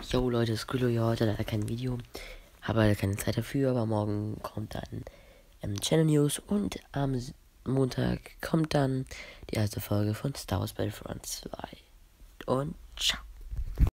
Yo Leute, Skrilla hier heute leider kein Video. Habe leider keine Zeit dafür, aber morgen kommt dann Channel News und am Montag kommt dann die erste Folge von Star Wars Battlefront 2. Und ciao.